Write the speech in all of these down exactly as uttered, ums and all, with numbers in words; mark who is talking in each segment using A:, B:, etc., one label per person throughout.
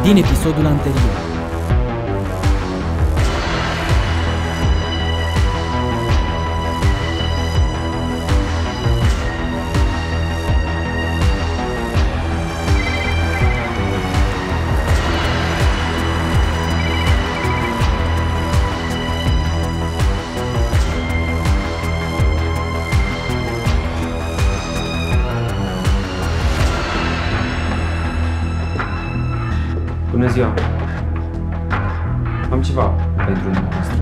A: din episodul anterior.
B: Bună ziua! Am ceva pentru dumneavoastră.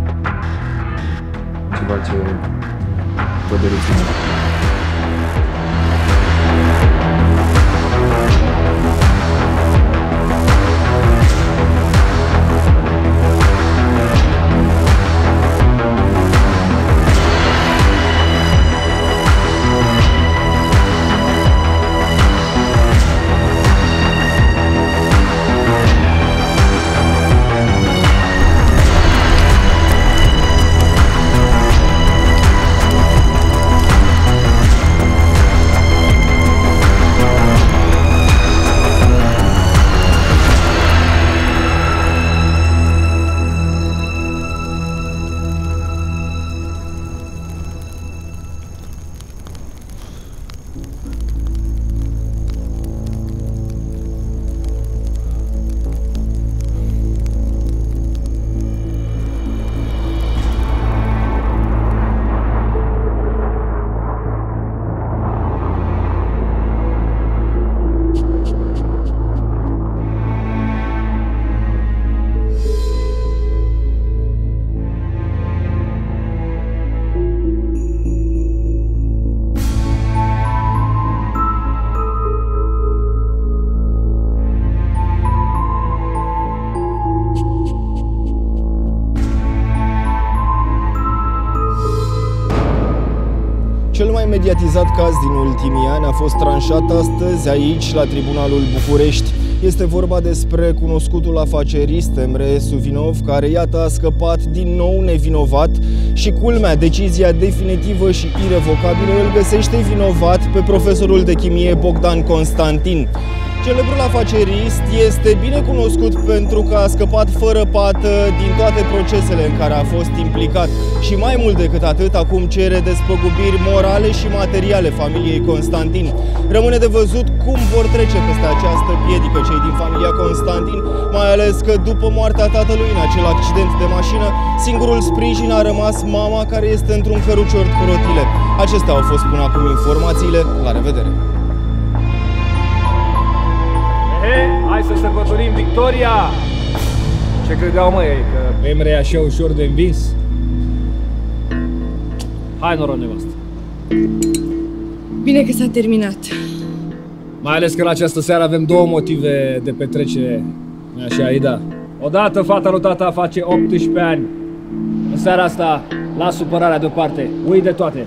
B: Ceva ce vă doriți mult.
C: Cel mai mediatizat caz din ultimii ani a fost tranșat astăzi aici, la Tribunalul București. Este vorba despre cunoscutul afacerist Emre Suvinov, care iată a scăpat din nou nevinovat și, culmea, decizia definitivă și irevocabilă îl găsește vinovat pe profesorul de chimie Bogdan Constantin. Celebrul afacerist este bine cunoscut pentru că a scăpat fără pată din toate procesele în care a fost implicat și, mai mult decât atât, acum cere despăgubiri morale și materiale familiei Constantin. Rămâne de văzut cum vor trece peste această piedică cei din familia Constantin, mai ales că după moartea tatălui în acel accident de mașină, singurul sprijin a rămas mama, care este într-un cărucior cu rotile. Acestea au fost până acum informațiile. La revedere!
D: Hai să sărbătorim victoria! Ce credeau, mă, ei, că Emre e așa ușor de învins? Hai, noroc, nevastă!
E: Bine că s-a terminat.
D: Mai ales că în această seară avem două motive de petrecere. Nu-i așa, Ida? Odată, fata lui tata face optsprezece ani. În seara asta, las supărarea deoparte. Ui de toate.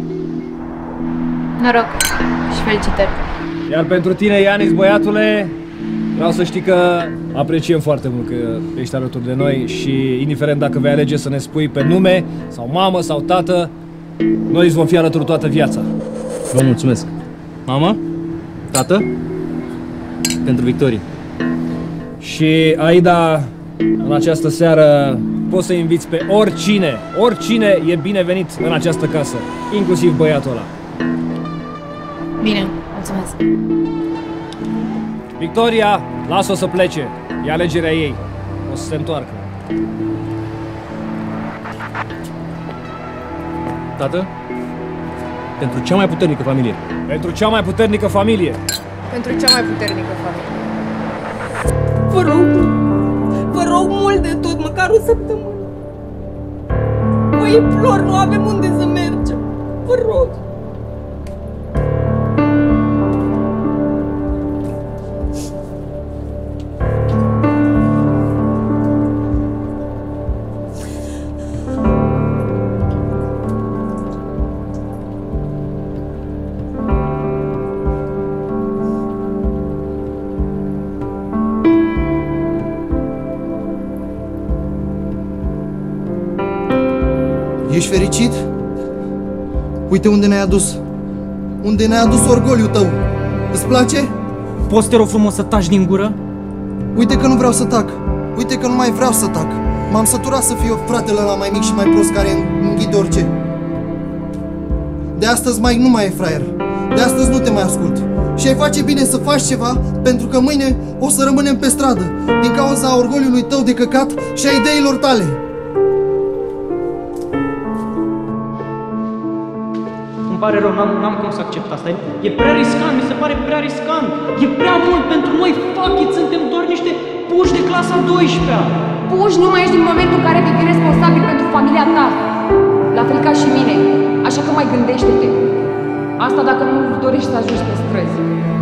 F: Noroc și felicitări.
D: Iar pentru tine, Ianis, băiatule, vreau să știi că apreciem foarte mult că ești alături de noi și, indiferent dacă vei alege să ne spui pe nume, sau mamă, sau tată, noi îți vom fi alături toată viața.
A: Vă mulțumesc. Mamă? Tată? Pentru victorii.
D: Și, Aida, în această seară poți să inviți pe oricine, oricine e binevenit în această casă, inclusiv băiatul ăla.
F: Bine, mulțumesc.
D: Victoria, lasă-o să plece. E alegerea ei. O să se întoarcă.
A: Tată? Pentru cea mai puternică familie.
D: Pentru cea mai puternică familie.
E: Pentru cea mai puternică familie.
G: Vă rog, vă rog mult de tot, măcar o săptămână. Vă implor, nu avem unde să mergem. Vă rog.
H: Ești fericit? Uite unde ne-ai adus. Unde ne-ai adus orgoliul tău. Îți place?
I: Poți, te rog frumos, să taci din gură?
H: Uite că nu vreau să tac. Uite că nu mai vreau să tac. M-am săturat să fiu fratele ăla mai mic și mai prost care înghide orice. De astăzi, Mike, nu mai e fraier. De astăzi nu te mai ascult. Și ai face bine să faci ceva, pentru că mâine o să rămânem pe stradă, din cauza orgoliului tău de căcat și a ideilor tale.
I: Îmi pare rău, n-am cum să accept asta. E prea riscant, mi se pare prea riscant. E prea mult pentru noi. Fuck it, suntem doar niște puși de clasa a douăsprezecea.
J: Puși nu mai ești din momentul în care devii responsabil pentru familia ta. La fel ca și mine. Așa că mai gândește-te. Asta dacă nu dorești să ajungi pe străzi.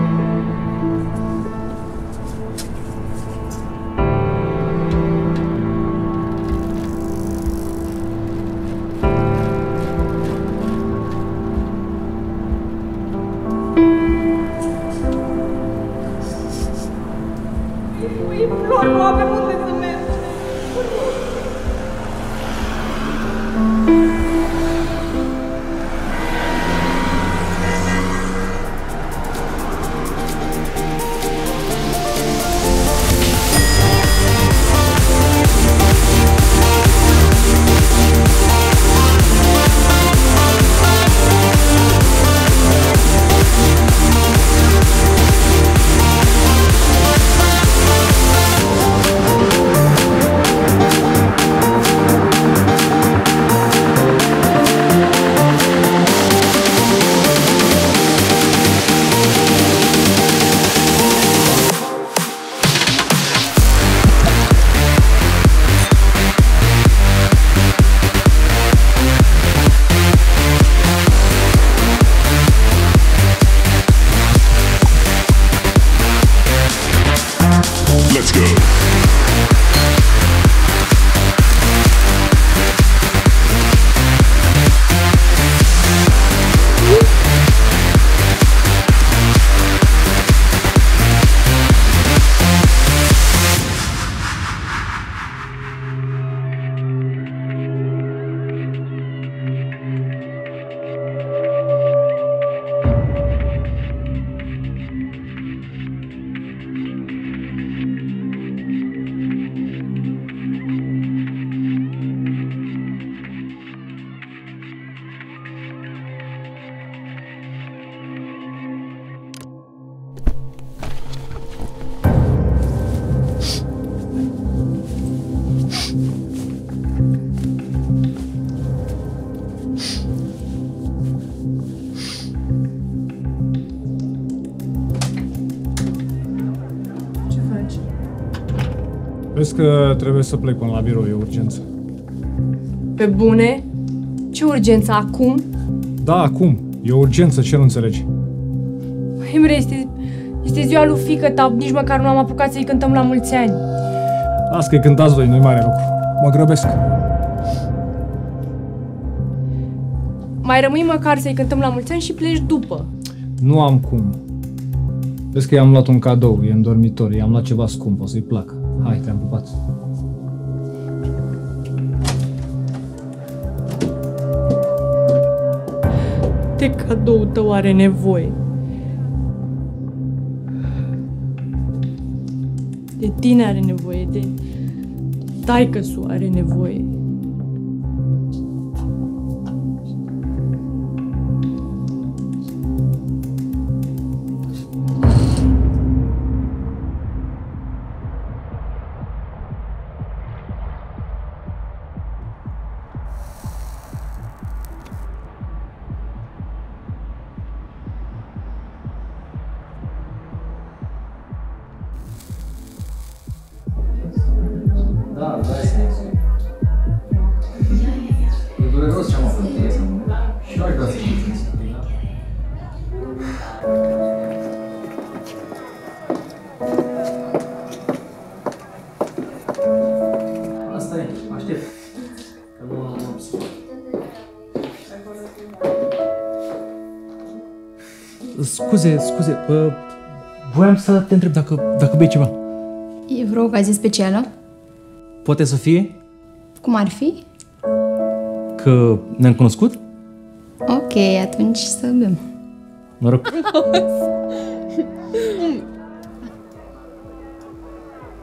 G: Păi, Flor, nu avem unde să mergem.
K: Let's go.
D: Vezi că trebuie să plec până la birou, e urgență.
J: Pe bune? Ce urgență? Acum?
D: Da, acum. E o urgență, ce nu înțelegi?
J: Emre, este, este ziua lui fiică ta, nici măcar nu am apucat să-i cântăm la mulți ani.
D: Las că-i cântați voi, nu-i mare lucru. Mă grăbesc.
J: Mai rămâi măcar să-i cântăm la mulți ani și pleci după.
D: Nu am cum. Vezi că i-am luat un cadou, e în dormitor, i-am luat ceva scump, o să-i placă. Hai, te-am pupat.
J: De cadou tău are nevoie. De tine are nevoie, de taică-su are nevoie.
B: Da, da, e E dureros ce am făcut piesă, nu? Și eu aș vrea să știți. Asta e, aștept. Că nu am observat.
A: Scuze, scuze, uh, voiam să te întreb dacă, dacă bei ceva.
F: E vreo ocazie specială?
A: Poate să fie
F: Cum ar fi?
A: că ne-am cunoscut?
F: Ok, atunci să bem.
A: Mă rog.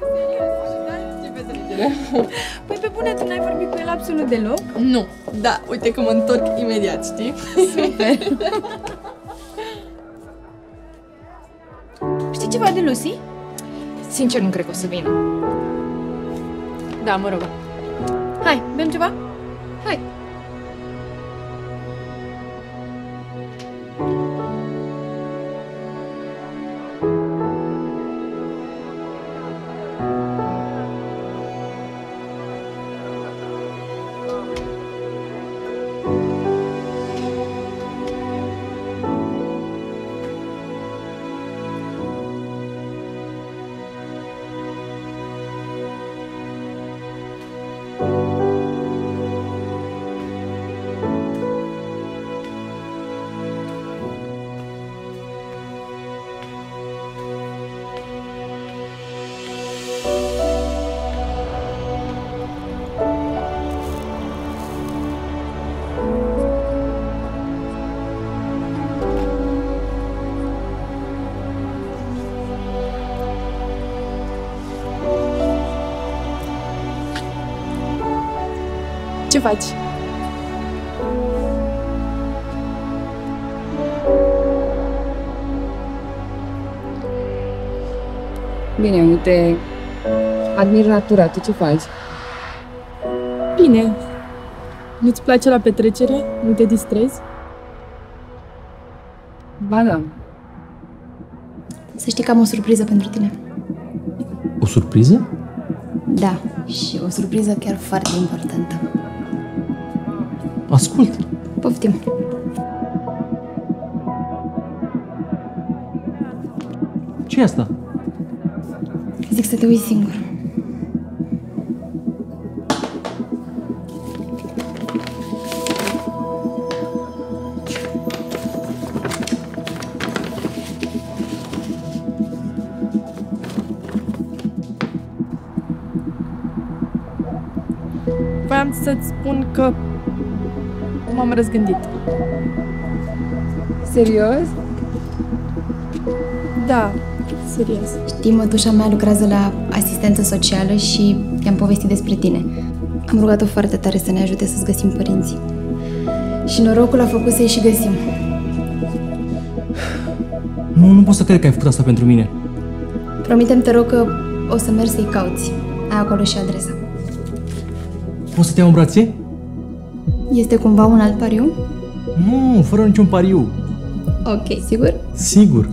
E: Păi pe bune, tu n-ai vorbit cu el absolut deloc?
G: Nu, da, uite că mă întorc imediat, știi?
E: Super! Știi ceva de Lucy?
J: Sincer, nu cred că o să vină.
E: Da, mă rog. Hai, bem ceva?
J: Hai!
E: Ce faci?
J: Bine, uite, admir natura. Tu ce faci?
E: Bine. Nu-ți place la petrecere? Nu te distrezi?
J: Ba da.
F: Să știi că am o surpriză pentru tine.
A: O surpriză?
F: Da, și o surpriză chiar foarte importantă.
A: Ascult.
F: Poftim.
A: Ce e asta?
F: Zic să te uiți singur.
E: Voiam să-ți spun că m-am răzgândit.
J: Serios?
E: Da, serios.
F: Știi, mătușa mea lucrează la asistență socială și i-am povestit despre tine. Am rugat-o foarte tare să ne ajute să-ți găsim părinții. Și norocul a făcut să-i și găsim.
A: Nu, nu pot să cred că ai făcut asta pentru mine.
F: Promitem, te rog, că o să mergi să-i cauți. Ai acolo și adresa.
A: Poți să te iau în brațe?
F: Este cumva un alt pariu?
A: Nu, fără niciun pariu.
F: Ok, sigur?
A: Sigur.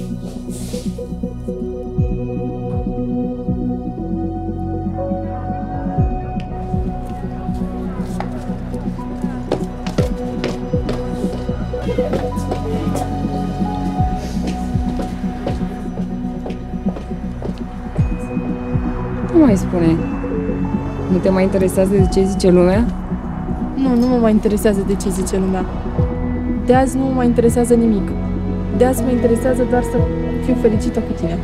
J: Nu mai spune. Nu te mai interesează de ce zice lumea?
E: Nu, nu mă mai interesează de ce zice lumea. De azi nu mă mai interesează nimic. De azi mă interesează doar să fiu fericită cu tine.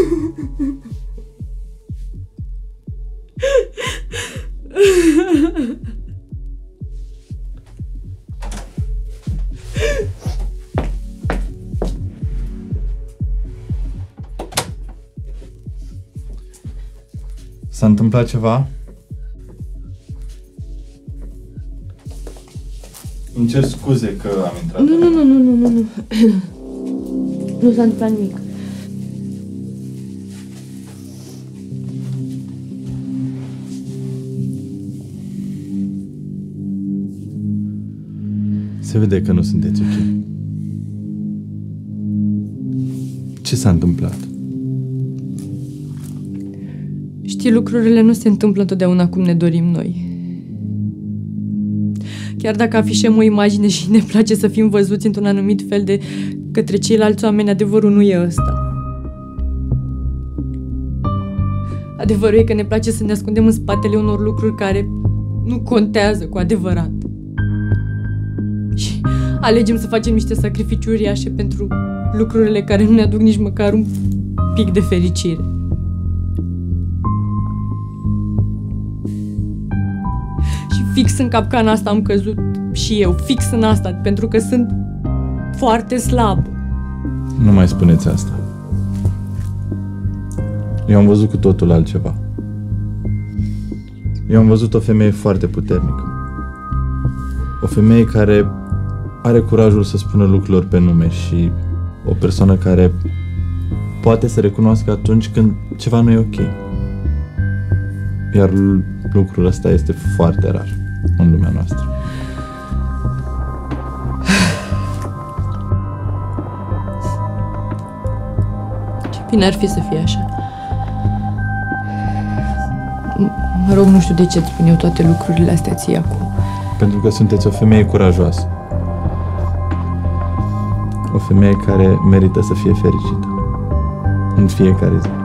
K: S-a întâmplat ceva? Îmi cer scuze că am intrat.
E: Nu, nu, nu, nu, nu, nu, nu. Nu s-a întâmplat nimic.
K: Se vede că nu sunteți ok. Ce s-a întâmplat?
E: Știi, lucrurile nu se întâmplă întotdeauna cum ne dorim noi. Chiar dacă afișăm o imagine și ne place să fim văzuți într-un anumit fel de către ceilalți oameni, adevărul nu e ăsta. Adevărul e că ne place să ne ascundem în spatele unor lucruri care nu contează cu adevărat. Și alegem să facem niște sacrificii uriașe pentru lucrurile care nu ne aduc nici măcar un pic de fericire. Și fix în capcana asta am căzut și eu, fix în asta, pentru că sunt foarte slab.
K: Nu mai spuneți asta. Eu am văzut cu totul altceva. Eu am văzut o femeie foarte puternică. O femeie care are curajul să spună lucrurilor pe nume și o persoană care poate să recunoască atunci când ceva nu e ok. Iar lucrul ăsta este foarte rar în lumea noastră.
E: Ce bine ar fi să fie așa. Mă rog, nu știu de ce îți spun eu toate lucrurile astea ție acum.
K: Pentru că sunteți o femeie curajoasă. O femeie care merită să fie fericită în fiecare zi.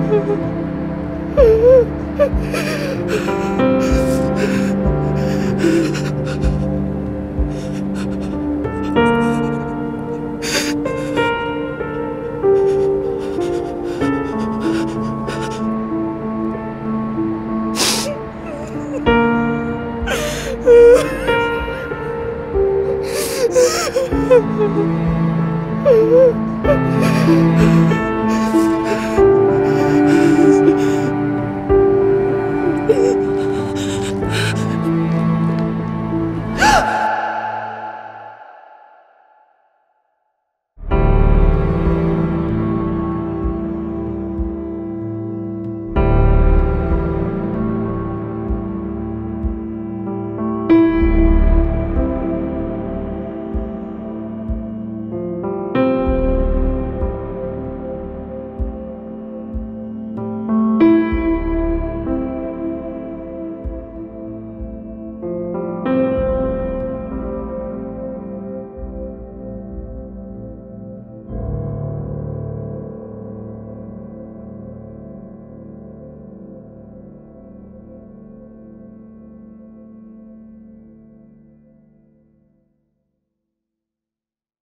L: Ha ha ha.